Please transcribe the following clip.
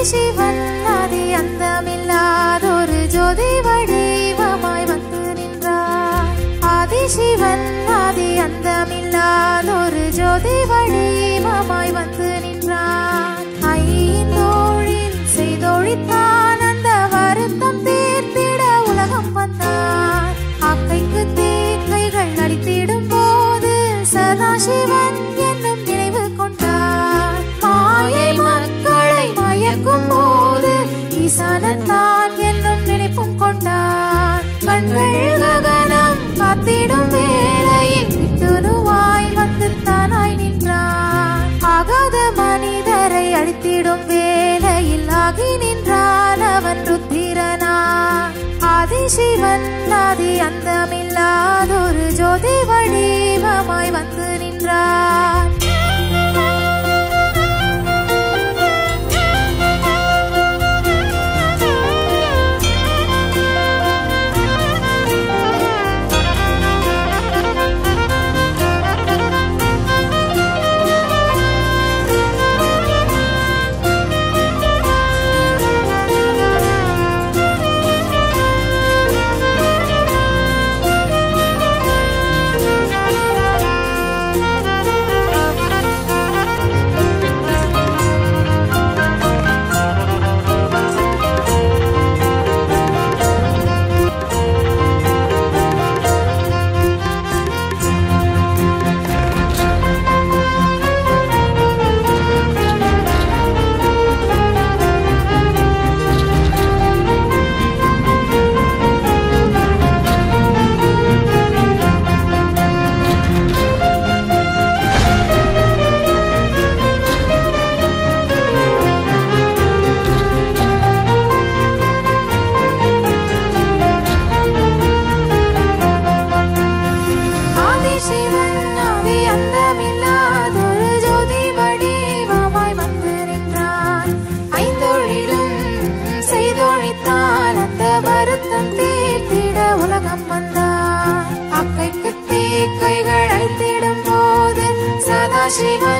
ஆதிசிவன் ஆதி அந்தமில்லாதொரு ஜோதி வடிவமாய் வந்து நின்றார். ஆதிசிவன் ஆதி அந்தமில்லாதொரு ஜோதி வடிவமாய் வந்து நின்றார். ஐந்தோழில் செய்தொழித்தான் அந்த வருத்தம் தீர்த்திட உலகம் வந்தான். அக்கைக்கு தீக்கைகள் அடித்திடும் போது சதாசிவன் என்னும் நினைவு கொண்டார். மாயை மக்களை மயக்கும் போது ஈசானத்தான் என்னும் நினைப்பும் கொண்டார். கண்கள் ககனம் காத்திடும் வேளையில் விட்டுருவாய் வந்து தானாய் நின்றான். ஆகாத மனிதரை அழித்திடும் வேளையில் ஆகி நின்றான் அவன் ருத்திரனான். ஆதிசிவன் ஆதி அந்தமில்லாதொரு ஜோதி வடிவமாய் வந்து நின்றான். சிவ